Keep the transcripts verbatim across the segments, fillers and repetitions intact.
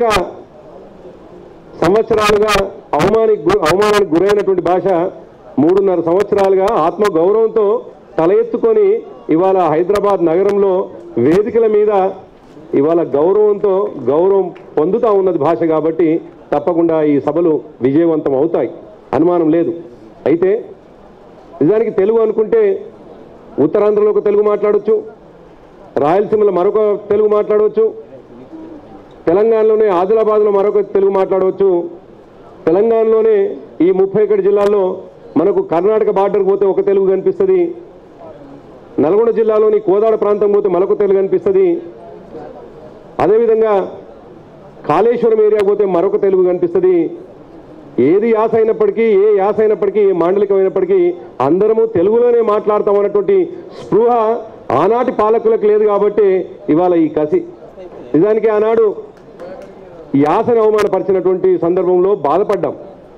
అనేక సంవత్సరాలుగా అవమానికి అవమానానికి గురైనటువంటి భాష మూడున్నర సంవత్సరాలుగా ఆత్మ గౌరవంతో తల ఎత్తుకొని ఇవాళ హైదరాబాద్ నగరంలో వేదికల మీద ఇవాళ గౌరవంతో గౌరవం పొందుతూ ఉన్నది భాష కాబట్టి తప్పకుండా ఈ సభలు విజయవంతం అవుతాయి, అనుమానం లేదు. అయితే నిజానికి తెలుగు అనుకుంటే ఉత్తరాంధ్రలో ఒక తెలుగు మాట్లాడవచ్చు, రాయలసీమలో మరొక తెలుగు మాట్లాడవచ్చు, తెలంగాణలోనే ఆదిలాబాద్లో మరొక తెలుగు మాట్లాడవచ్చు, తెలంగాణలోనే ఈ ముప్పై ఒకటి జిల్లాల్లో మనకు కర్ణాటక బార్డర్ పోతే ఒక తెలుగు కనిపిస్తుంది, నల్గొండ జిల్లాలోని కోదాడ ప్రాంతం పోతే మరొక తెలుగు కనిపిస్తుంది, అదేవిధంగా కాళేశ్వరం ఏరియా పోతే మరొక తెలుగు కనిపిస్తుంది. ఏది యాస అయినప్పటికీ ఏ యాస అయినప్పటికీ ఏ మాండలికం అయినప్పటికీ అందరము తెలుగులోనే మాట్లాడతామన్నటువంటి స్పృహ ఆనాటి పాలకులకు లేదు కాబట్టి ఇవాళ ఈ కసి. నిజానికి ఆనాడు యాసని అవమానపరిచినటువంటి సందర్భంలో బాధపడ్డాం.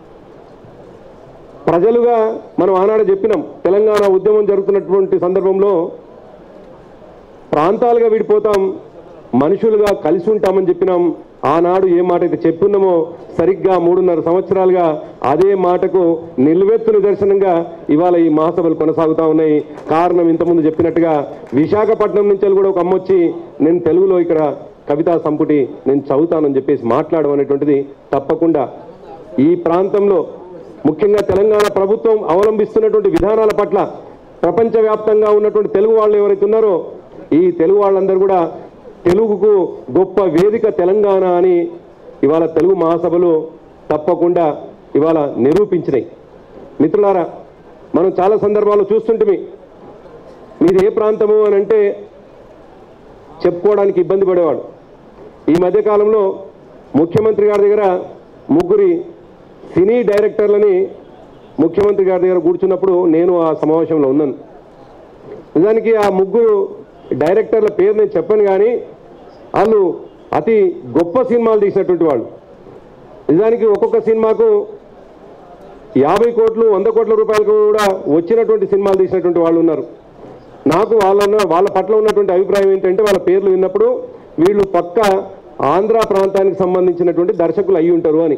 ప్రజలుగా మనం ఆనాడు చెప్పినాం, తెలంగాణ ఉద్యమం జరుగుతున్నటువంటి సందర్భంలో ప్రాంతాలుగా విడిపోతాం, మనుషులుగా కలిసి ఉంటామని చెప్పినాం. ఆనాడు ఏ మాట అయితే చెప్పున్నామో సరిగ్గా మూడున్నర సంవత్సరాలుగా అదే మాటకు నిలువెత్తు నిదర్శనంగా ఇవాళ ఈ మహాసభలు కొనసాగుతూ ఉన్నాయి. కారణం ఇంతకుముందు చెప్పినట్టుగా విశాఖపట్నం నుంచి కూడా ఒక అమ్మొచ్చి నేను తెలుగులో ఇక్కడ కవితా సంపుటి నేను చదువుతానని చెప్పేసి మాట్లాడడం అనేటువంటిది తప్పకుండా ఈ ప్రాంతంలో ముఖ్యంగా తెలంగాణ ప్రభుత్వం అవలంబిస్తున్నటువంటి విధానాల పట్ల ప్రపంచవ్యాప్తంగా ఉన్నటువంటి తెలుగు వాళ్ళు ఎవరైతే ఉన్నారో ఈ తెలుగు వాళ్ళందరూ కూడా తెలుగుకు గొప్ప వేదిక తెలంగాణ అని ఇవాళ తెలుగు మహాసభలు తప్పకుండా ఇవాళ నిరూపించినాయి. మిత్రులారా, మనం చాలా సందర్భాల్లో చూస్తుంటే మీది ఏ ప్రాంతము అని అంటే చెప్పుకోవడానికి ఇబ్బంది పడేవాడు. ఈ మధ్యకాలంలో ముఖ్యమంత్రి గారి దగ్గర ముగ్గురి సినీ డైరెక్టర్లని ముఖ్యమంత్రి గారి దగ్గర కూర్చున్నప్పుడు నేను ఆ సమావేశంలో ఉన్నాను. నిజానికి ఆ ముగ్గురు డైరెక్టర్ల పేరు నేను చెప్పను, కానీ వాళ్ళు అతి గొప్ప సినిమాలు తీసినటువంటి వాళ్ళు. నిజానికి ఒక్కొక్క సినిమాకు యాభై కోట్లు వంద కోట్ల రూపాయలకు కూడా వచ్చినటువంటి సినిమాలు తీసినటువంటి వాళ్ళు ఉన్నారు. నాకు వాళ్ళ వాళ్ళ పట్ల ఉన్నటువంటి అభిప్రాయం ఏంటంటే వాళ్ళ పేర్లు విన్నప్పుడు వీళ్ళు పక్క ఆంధ్ర ప్రాంతానికి సంబంధించినటువంటి దర్శకులు అయ్యి ఉంటారు అని.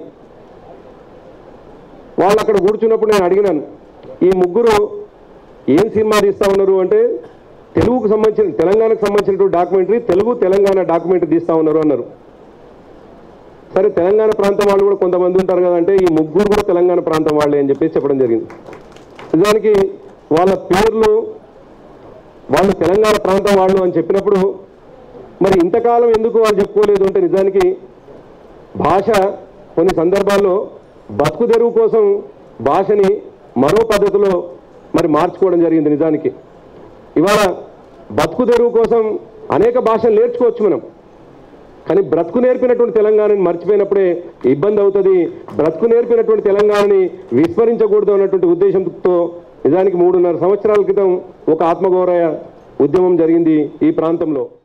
వాళ్ళు అక్కడ కూర్చున్నప్పుడు నేను అడిగినాను, ఈ ముగ్గురు ఏం సినిమా తీస్తా ఉన్నారు అంటే తెలుగుకు సంబంధించిన తెలంగాణకు సంబంధించినటువంటి డాక్యుమెంటరీ తెలుగు తెలంగాణ డాక్యుమెంటరీ తీస్తా ఉన్నారు అన్నారు. సరే, తెలంగాణ ప్రాంతం వాళ్ళు కూడా కొంతమంది ఉంటారు కదంటే ఈ ముగ్గురు కూడా తెలంగాణ ప్రాంతం వాళ్ళే అని చెప్పేసి చెప్పడం జరిగింది. నిజానికి వాళ్ళ పేర్లు వాళ్ళు తెలంగాణ ప్రాంతం వాళ్ళు అని చెప్పినప్పుడు మరి ఇంతకాలం ఎందుకు వాళ్ళు చెప్పుకోలేదు అంటే నిజానికి భాష కొన్ని సందర్భాల్లో బతుకు తెరువు కోసం భాషని మరో పద్ధతిలో మరి మార్చుకోవడం జరిగింది. నిజానికి ఇవాళ బతుకు తెరువు కోసం అనేక భాషలు నేర్చుకోవచ్చు మనం, కానీ బ్రతుకు నేర్పినటువంటి తెలంగాణని మర్చిపోయినప్పుడే ఇబ్బంది అవుతుంది. బ్రతుకు నేర్పినటువంటి తెలంగాణని విస్మరించకూడదు అన్నటువంటి ఉద్దేశంతో నిజానికి మూడున్నర సంవత్సరాల క్రితం ఒక ఆత్మగౌరవ ఉద్యమం జరిగింది ఈ ప్రాంతంలో.